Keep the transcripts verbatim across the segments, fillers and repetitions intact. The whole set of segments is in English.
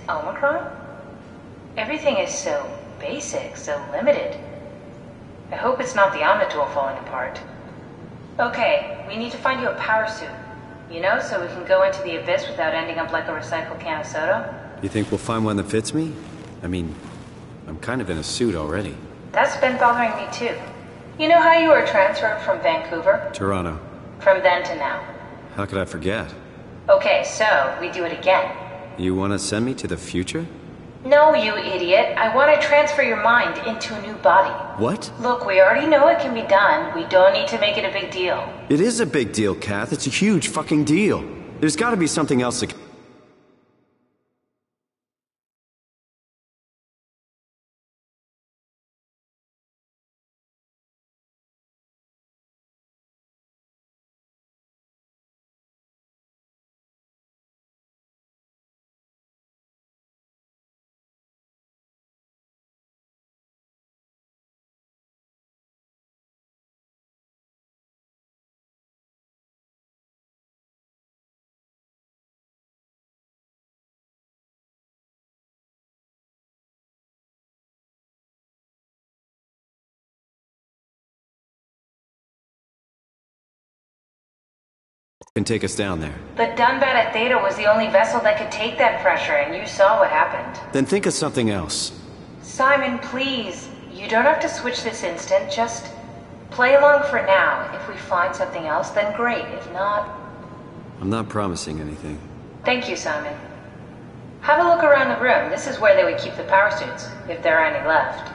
Omicron? Everything is so basic, so limited. I hope it's not the Omnitool falling apart. Okay, we need to find you a power suit. You know, so we can go into the abyss without ending up like a recycled can of soda. You think we'll find one that fits me? I mean, I'm kind of in a suit already. That's been bothering me too. You know how you were transferred from Vancouver? Toronto. From then to now. How could I forget? Okay, so we do it again. You want to send me to the future? No, you idiot. I want to transfer your mind into a new body. What? Look, we already know it can be done. We don't need to make it a big deal. It is a big deal, Kath. It's a huge fucking deal. There's got to be something else that... can take us down there. The Dunbat Theta was the only vessel that could take that pressure, and you saw what happened. Then think of something else. Simon, please. You don't have to switch this instant. Just play along for now. If we find something else, then great. If not... I'm not promising anything. Thank you, Simon. Have a look around the room. This is where they would keep the power suits, if there are any left.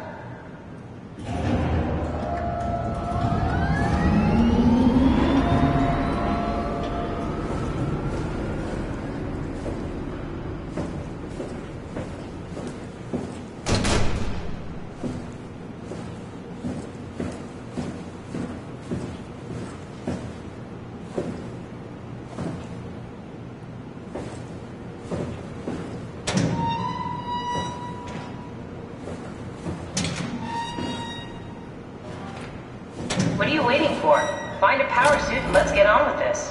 What are you waiting for? Find a power suit and let's get on with this.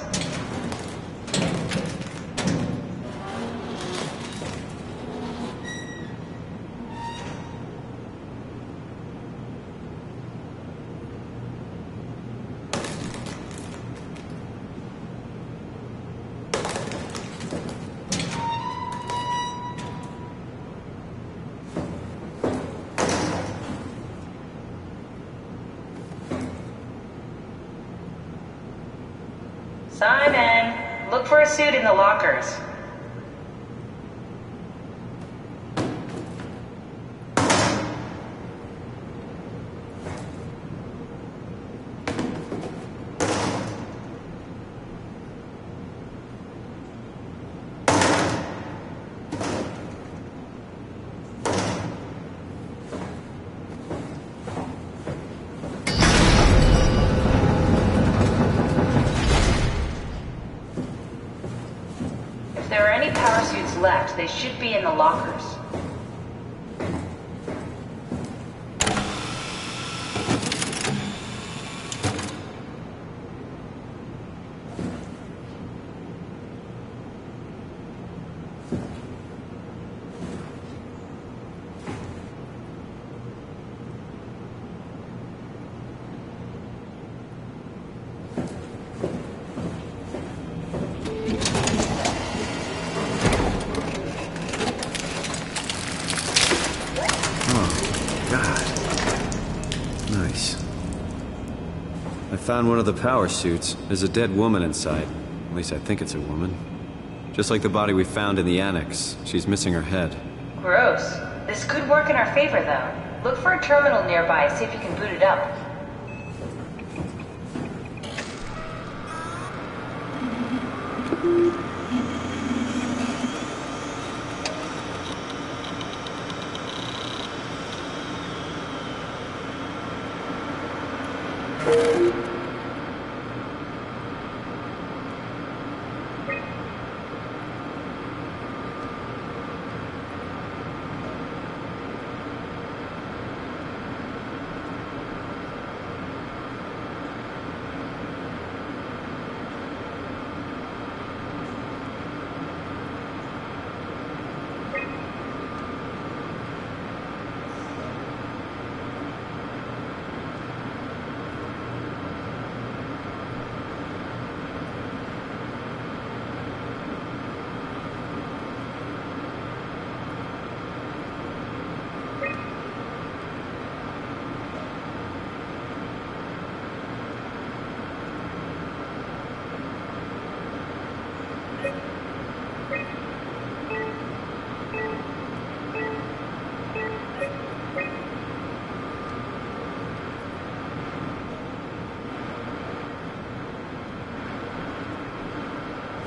Simon, look for a suit in the lockers. If there are any power suits left, they should be in the lockers. I found one of the power suits. There's a dead woman inside. At least I think it's a woman. Just like the body we found in the annex. She's missing her head. Gross. This could work in our favor, though. Look for a terminal nearby, see if you can boot it up.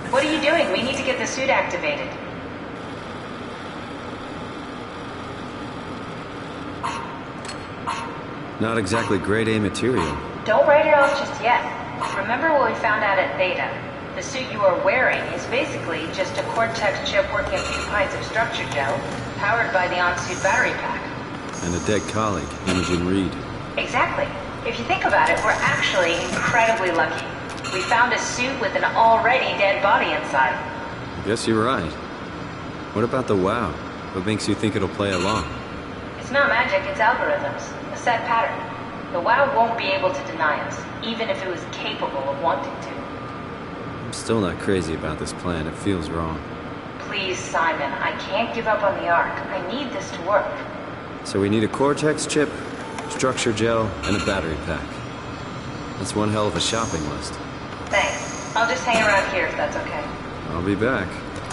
What are you doing? We need to get the suit activated. Not exactly grade A material. Don't write it off just yet. Remember what we found out at Theta? The suit you are wearing is basically just a Cortex chip working a few pints of structure gel, powered by the on-suit battery pack. And a dead colleague, Imogen Reed. Exactly. If you think about it, we're actually incredibly lucky. We found a suit with an already dead body inside. I guess you're right. What about the WoW? What makes you think it'll play along? It's not magic, it's algorithms. A set pattern. The WoW won't be able to deny us, even if it was capable of wanting to. I'm still not crazy about this plan. It feels wrong. Please, Simon, I can't give up on the Ark. I need this to work. So we need a Cortex chip, structure gel, and a battery pack. That's one hell of a shopping list. Thanks. I'll just hang around here if that's okay. I'll be back.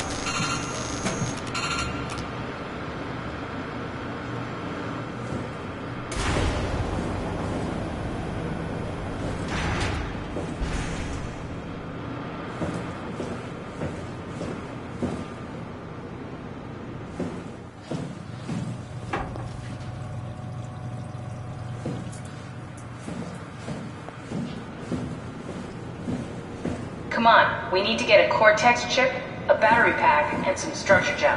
Come on, we need to get a Cortex chip, a battery pack, and some structure gel.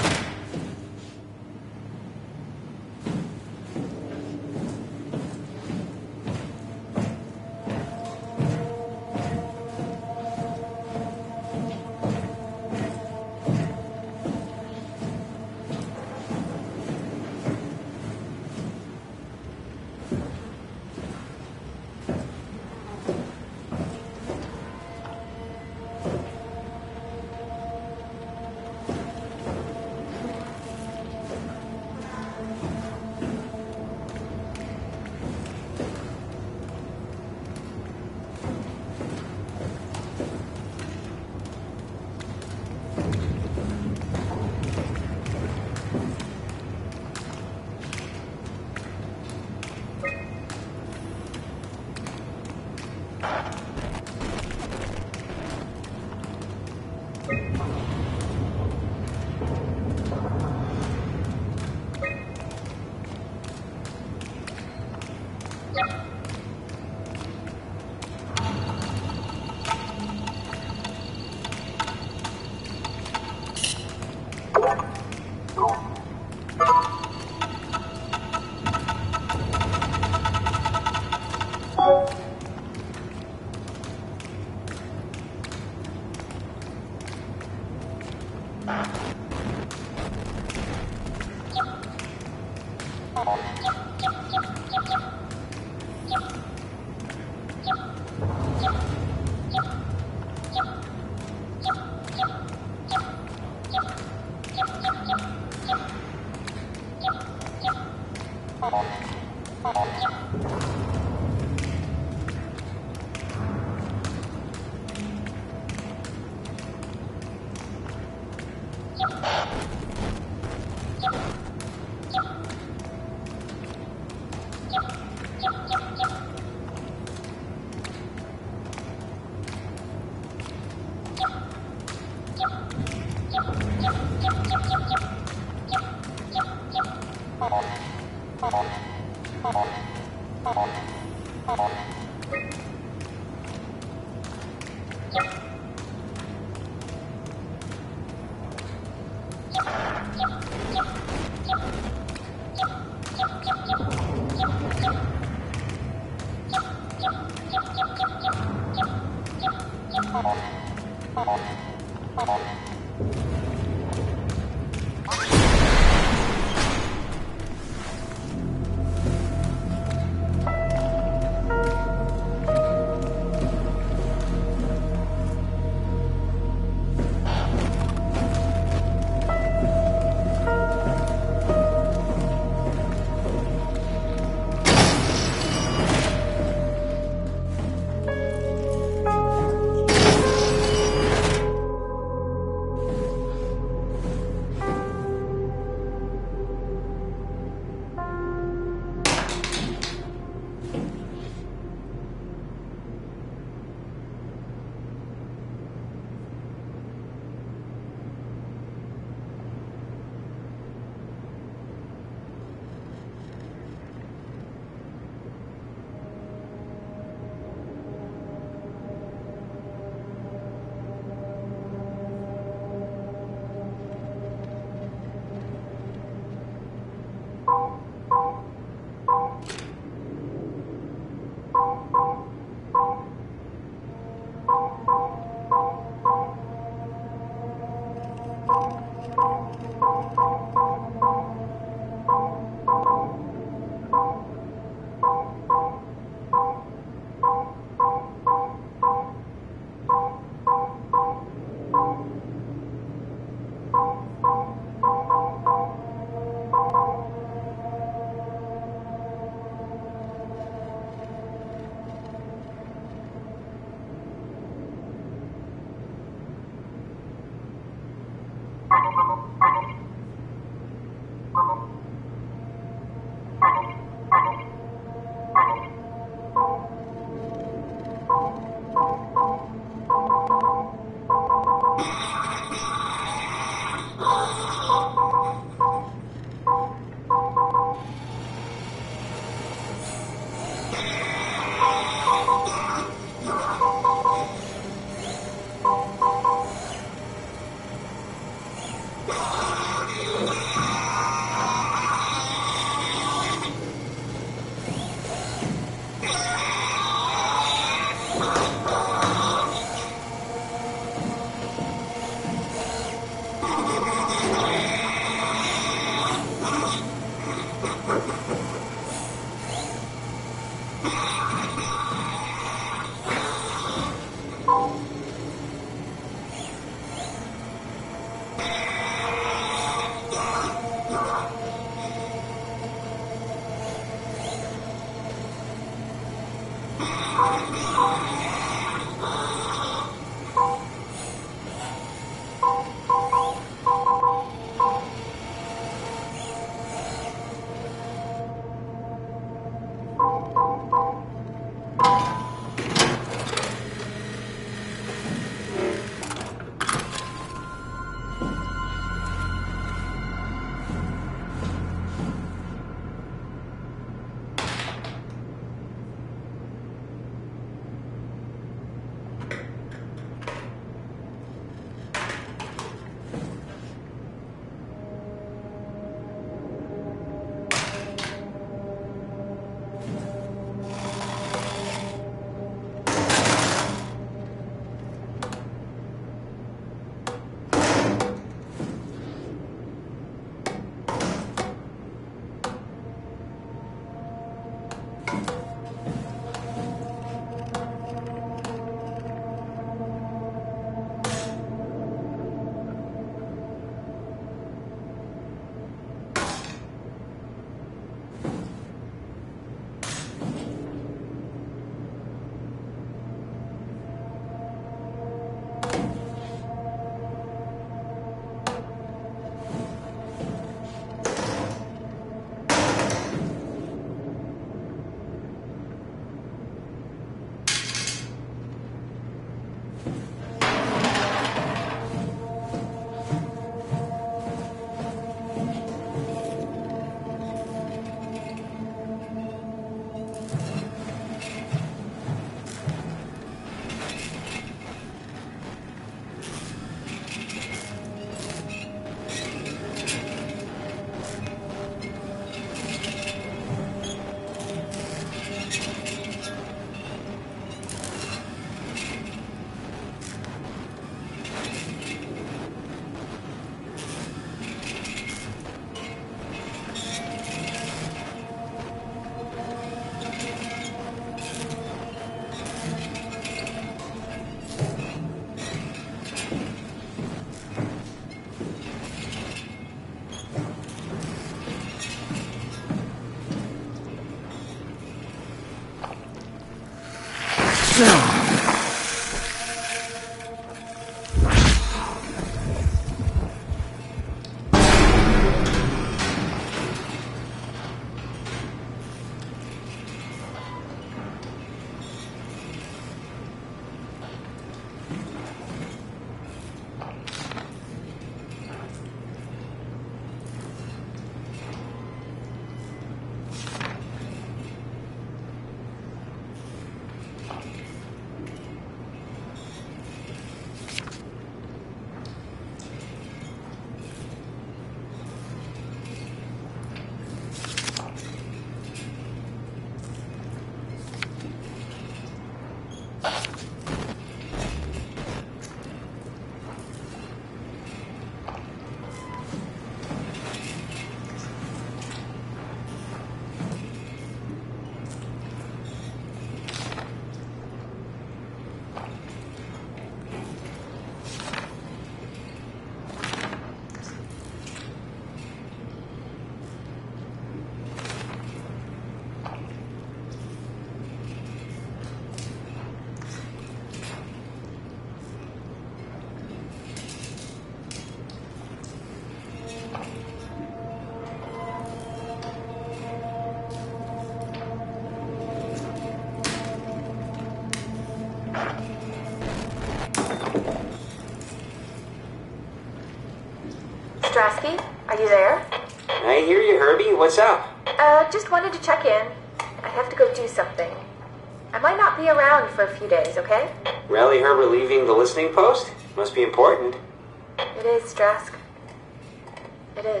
Strasky, are you there? I hear you, Herbie. What's up? Uh, just wanted to check in. I have to go do something. I might not be around for a few days, okay? Rally Herbert leaving the listening post? Must be important. It is, Strask. It is.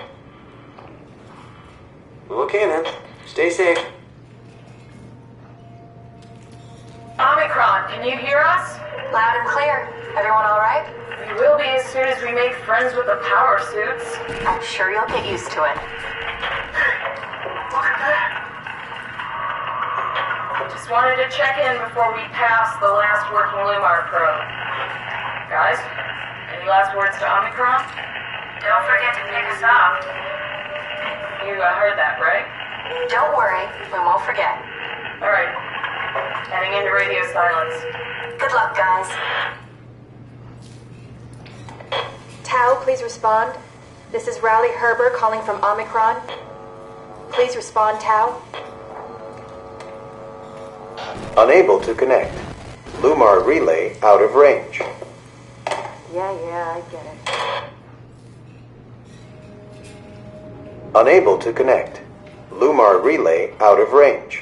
Well, okay then. Stay safe. Omicron, can you hear us? Loud and clear. Everyone all right? We will be as soon as we make friends with the power suits. I'm sure you'll get used to it. Look at that. Just wanted to check in before we pass the last working Lumar probe. Guys, any last words to Omicron? Don't forget to pick us up. You uh, heard that, right? Don't worry, we won't forget. Alright. Heading into radio silence. Good luck, guys. Tau, please respond. This is Rowley Herber calling from Omicron. Please respond, Tau. Unable to connect. Lumar relay out of range. Yeah, yeah, I get it. Unable to connect. Lumar relay out of range.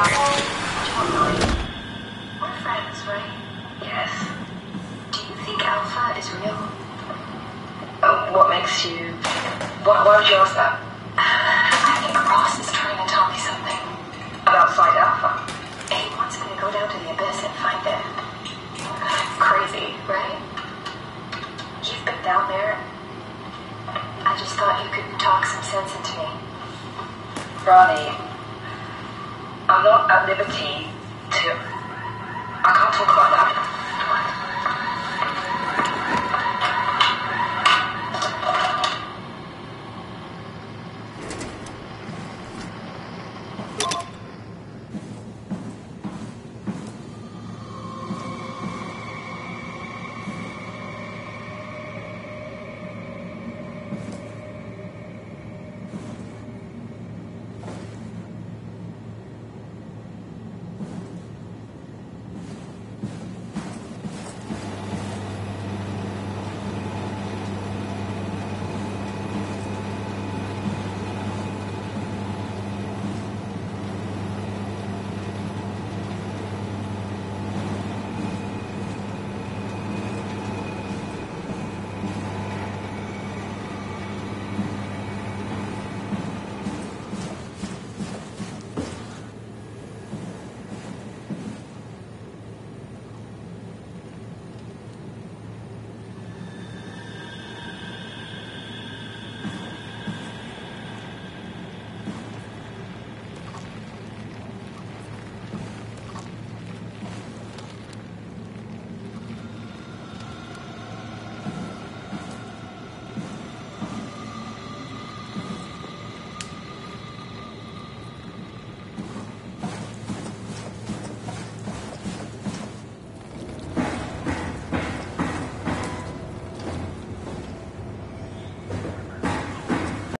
don't know. We're friends, right? Yes. Do you think Alpha is real? Uh, what makes you... Why, why would you ask that? I think Ross is trying to tell me something. About Site Alpha? He wants me to go down to the Abyss and find it. Crazy, right? You've been down there. I just thought you could talk some sense into me. Ronnie, I'm not at liberty to... I can't talk about that.